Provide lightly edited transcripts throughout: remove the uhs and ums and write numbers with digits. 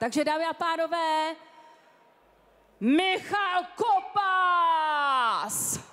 Takže dámy a pánové, Michal Kopas!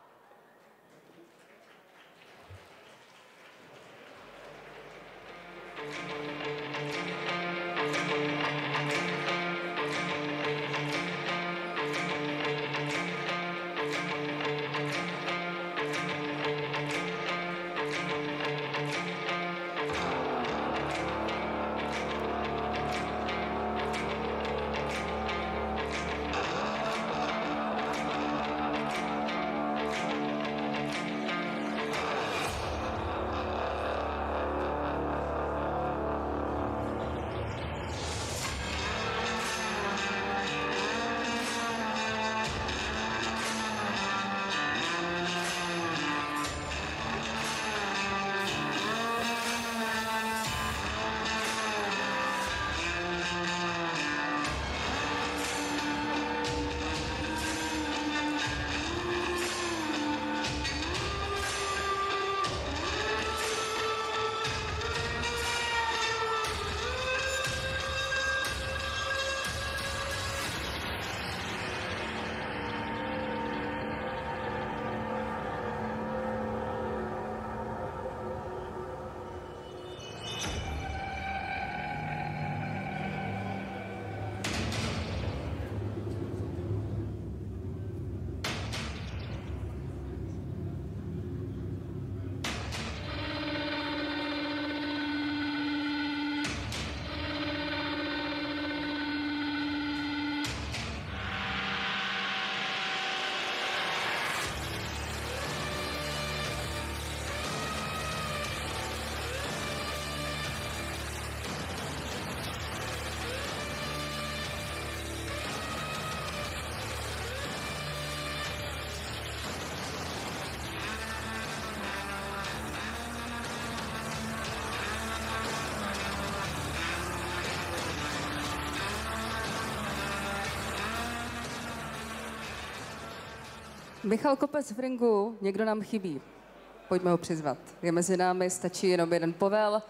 Michal Kopas v ringu, někdo nám chybí. Pojďme ho přizvat. Je mezi námi, stačí jenom jeden povel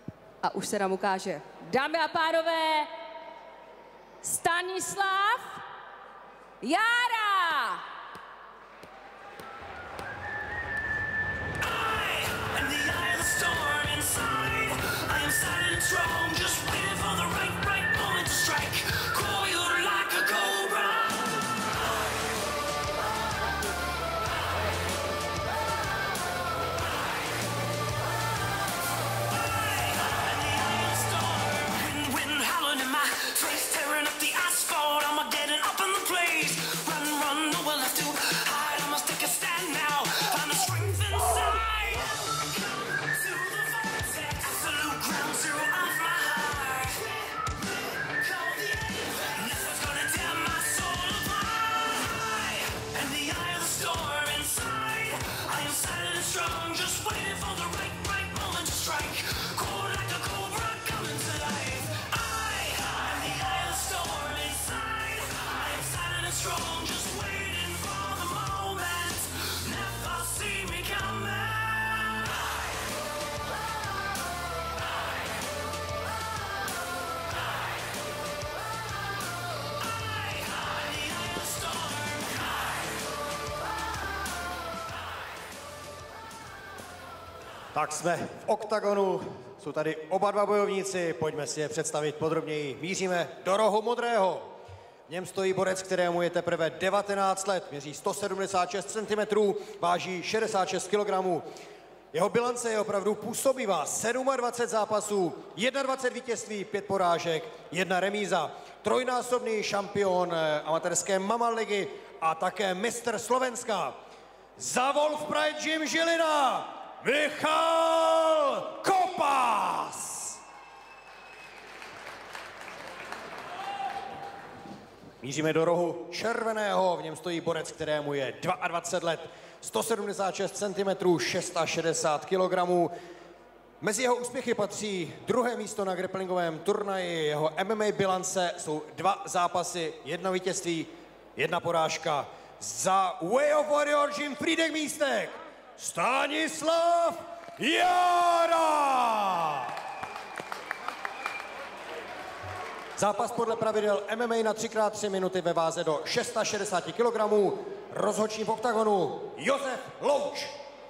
a už se nám ukáže. Dámy a pánové, Stanislav Jára! Tak jsme v oktagonu, jsou tady oba dva bojovníci, pojďme si je představit podrobněji. Míříme do rohu modrého. V něm stojí borec, kterému je teprve 19 let, měří 176 cm, váží 66 kg. Jeho bilance je opravdu působivá, 27 zápasů, 21 vítězství, 5 porážek, 1 remíza. Trojnásobný šampion amatérské Mama ligy a také mistr Slovenska. Za Wolf Pride Gym Žilina, Michal Kopas! Míříme do rohu červeného, v něm stojí borec, kterému je 22 let, 176 cm, 660 kg. Mezi jeho úspěchy patří druhé místo na grapplingovém turnaji, jeho MMA bilance jsou 2 zápasy, 1 vítězství, 1 porážka. Za Way of Warrior Gym Frýdek Místek, Stanislav Jára! Zápas podle pravidel MMA na 3x3 minuty ve váze do 660 kg. Rozhodčí v oktagonu Josef Louč.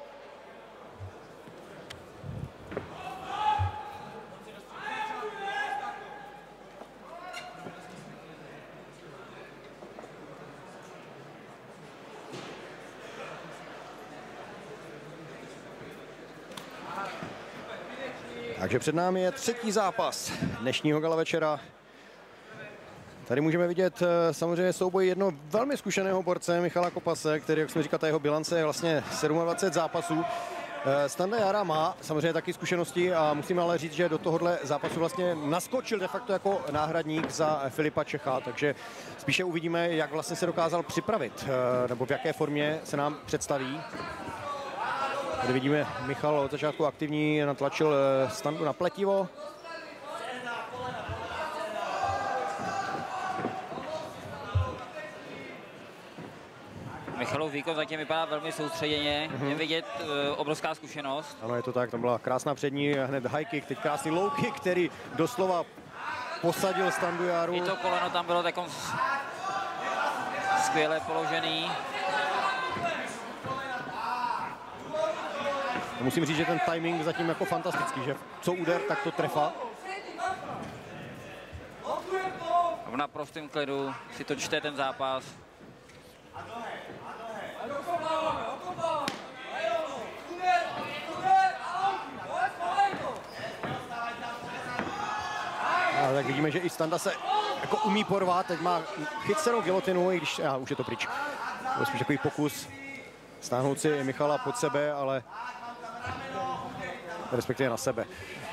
Takže před námi je třetí zápas dnešního gala večera. Tady můžeme vidět samozřejmě souboj jednoho velmi zkušeného borce Michala Kopase, který, jak jsme říkali, ta jeho bilance je vlastně 27 zápasů. Standa Jara má samozřejmě taky zkušenosti a musím ale říct, že do tohohle zápasu vlastně naskočil de facto jako náhradník za Filipa Čecha, takže spíše uvidíme, jak vlastně se dokázal připravit, nebo v jaké formě se nám představí. Tady vidíme, Michal od začátku aktivní, natlačil Standu na pletivo. Michalův výkon zatím vypadá velmi soustředěně, je vidět obrovská zkušenost. Ano, je to tak, tam byla krásná přední, hned high kick, teď krásný low kick, který doslova posadil Standu Jaru. I to koleno tam bylo takový skvěle položený. Musím říct, že ten timing zatím jako fantastický, že co úder, tak to trefa. V naprostém klidu si to čte ten zápas. A tak vidíme, že i Standa se jako umí porvat, teď má chycenou gilotinu, i když už je to pryč. To je spíš takový pokus stáhnout si Michala pod sebe, ale respektive na sebe.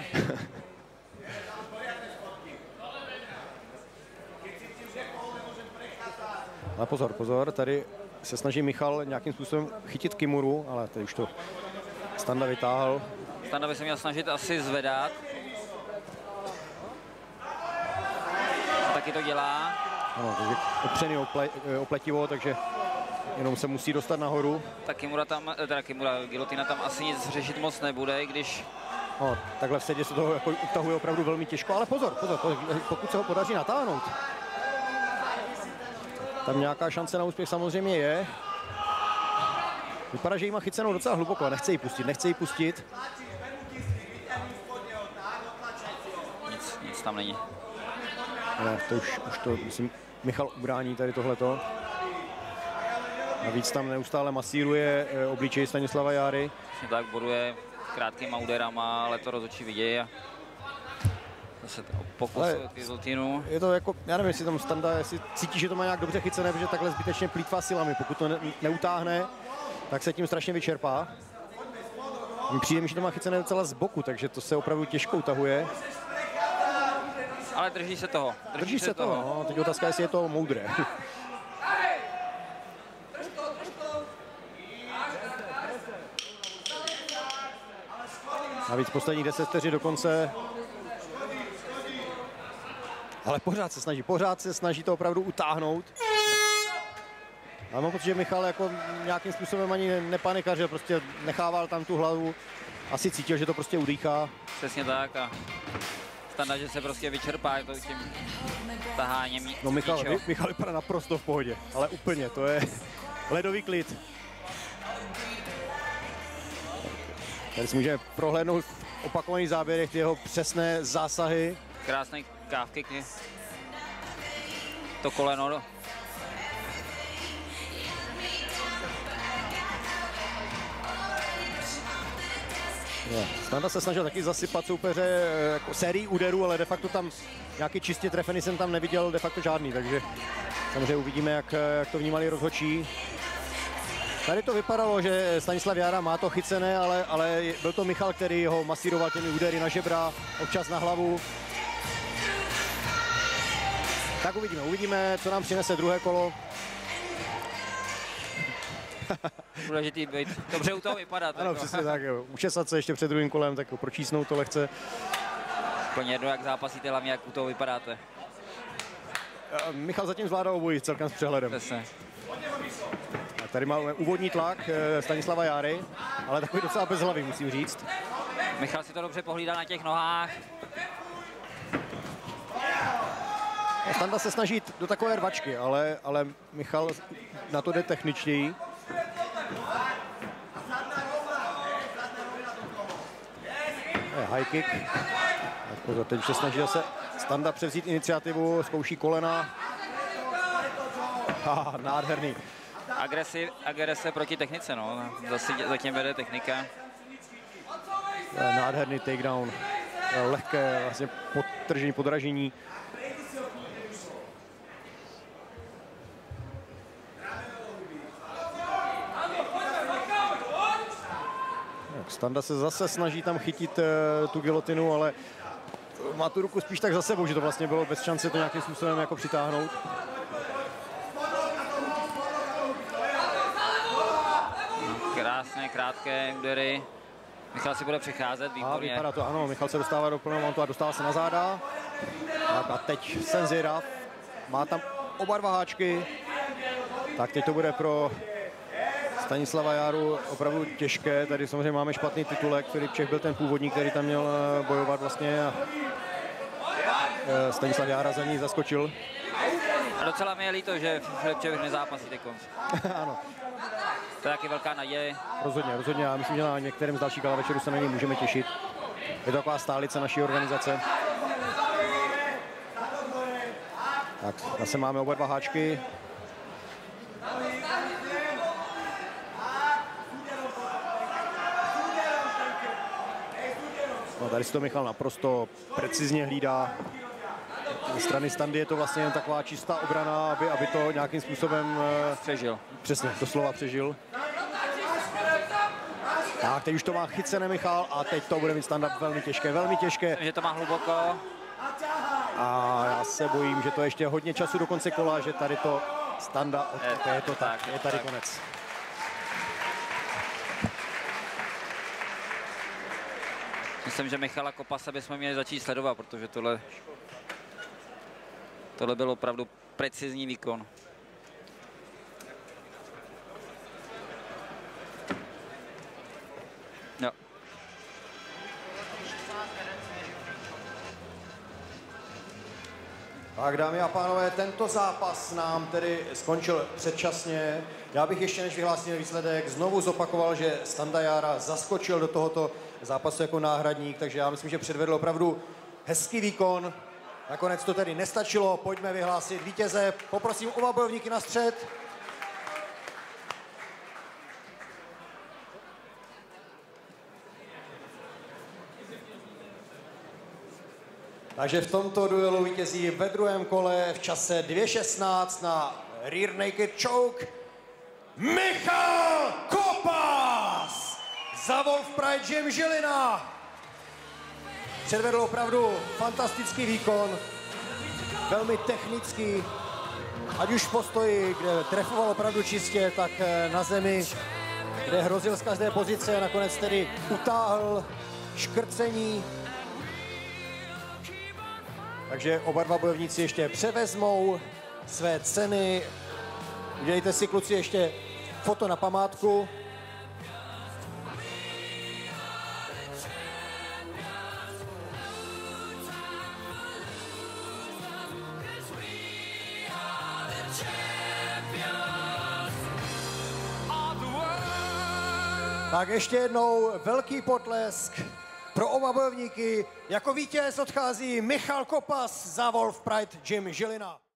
Ale pozor, pozor, tady se snaží Michal nějakým způsobem chytit Kimuru, ale tady už to Standa vytáhl. Standa by se měl snažit asi zvedat. Taky to dělá. Ano, takže opřený o pletivo, takže jenom se musí dostat nahoru. Tak Kimura gilotina tam asi nic řešit moc nebude, když... No, takhle v sedě se toho jako utahuje opravdu velmi těžko, ale pozor, pokud se ho podaří natáhnout. Tam nějaká šance na úspěch samozřejmě je. Vypadá, že jí má chycenou docela hluboko a nechce ji pustit. Nic tam není. Ne, to už to, myslím, Michal ubrání tady tohleto. Navíc tam neustále masíruje obličej Stanislava Járy. Tak boduje krátkýma úderama, ale to rozhodčí vidějí a zase pokus gilotinu. Je to jako, já nevím, jestli tam Standa, jestli cítí, že to má nějak dobře chycené, protože takhle zbytečně plýtvá silami. Pokud to neutáhne, tak se tím strašně vyčerpá. Přijde mi, že to má chycené docela z boku, takže to se opravdu těžko utahuje. Ale drží se toho. Drží se toho. No, teď otázka, jestli je to moudré. Navíc posledních 10 vteřin do konce. Ale pořád se snaží to opravdu utáhnout. A mám pocit, že Michal jako nějakým způsobem ani nepanikařil, prostě nechával tam tu hlavu. Asi cítil, že to prostě udýchá. Přesně tak a Standa, že se prostě vyčerpá tím taháním. No Michal vypadá naprosto v pohodě, ale úplně, to je ledový klid. Tady si můžeme prohlédnout v opakovaných záběrech ty jeho přesné zásahy. Krásný calf kick. To koleno. Standa se snažil taky zasypat soupeře jako sérii úderů, ale de facto tam nějaký čistě trefený jsem tam neviděl de facto žádný, takže samozřejmě uvidíme, jak to vnímali rozhodčí. Tady to vypadalo, že Stanislav Jára má to chycené, ale byl to Michal, který ho masíroval těmi údery na žebra, občas na hlavu. Tak uvidíme, co nám přinese druhé kolo. Důležitý být dobře u toho vypadat. Ano, přesně tak, učesat se ještě před druhým kolem, tak pročísnout to lehce. Úplně jedno, jak zápasíte, hlavně jak u toho vypadáte. Michal zatím zvládal obojí celkem s přehledem. Přesně. Tak tady máme úvodní tlak Stanislava Járy, ale takový docela bez hlavy, musím říct. Michal si to dobře pohlídal na těch nohách. Standa se snaží jít do takové rvačky, ale Michal na to jde techničtěji. High kick. Teď se snaží se Standa převzít iniciativu, zkouší kolena. Nádherný. Agrese proti technice, no. Zatím vede technika. Nádherný takedown. Lehké vlastně podtržení, podražení. Standa se zase snaží tam chytit tu gilotinu, ale má tu ruku spíš tak za sebou, že to vlastně bylo bez šance to nějakým způsobem jako přitáhnout. Krásné, krátké údery. Michal si bude přicházet, výborně. A vypadá to, ano, Michal se dostává do plného mountu a dostává se na záda. Tak a teď jsem zvědav. Má tam oba dva háčky. Tak teď to bude pro Stanislava Járu opravdu těžké. Tady samozřejmě máme špatný titulek. Filip Čech byl ten původní, který tam měl bojovat vlastně. A Stanislav Jára za ní zaskočil. A docela mi je líto, že Filip Čech nezápasí teď konc. Ano. To je taky velká naděje. Rozhodně. Já myslím, že na některém z dalších gala večerů se na něj můžeme těšit. Je to taková stálice naší organizace. Tak, zase máme oba dva háčky. No, tady si to Michal naprosto precizně hlídá. Ze strany Standy je to vlastně jen taková čistá obrana, aby to nějakým způsobem přežil. Přesně, doslova přežil. Tak, teď už to má chycené Michal a teď to bude mít Standa velmi těžké, velmi těžké. Že to má hluboko. A já se bojím, že to ještě hodně času do konce kola, že tady to Standa, je to tak, je tady konec. Myslím, že Michala Kopase bychom měli začít sledovat, protože tohle byl opravdu precizní výkon. Jo. Tak, dámy a pánové, tento zápas nám tedy skončil předčasně. Já bych ještě, než vyhlásíme výsledek, znovu zopakoval, že Standa Jára zaskočil do tohoto zápasu jako náhradník, takže já myslím, že předvedl opravdu hezký výkon. Nakonec to tedy nestačilo, pojďme vyhlásit vítěze. Poprosím oba bojovníky na střed. Takže v tomto duelu vítězí ve druhém kole v čase 2:16 na rear naked choke Michal Kopas za Wolf Pride Gym Žilina. Předvedl opravdu fantastický výkon, velmi technický, ať už v postoji, kde trefoval opravdu čistě, tak na zemi, kde hrozil z každé pozice a nakonec tedy utáhl škrcení. Takže oba dva bojovníci ještě převezmou své ceny. Udělejte si, kluci, ještě foto na památku. Tak ještě jednou velký potlesk pro oba bojovníky. Jako vítěz odchází Michal Kopas za Wolf Pride Gym Žilina.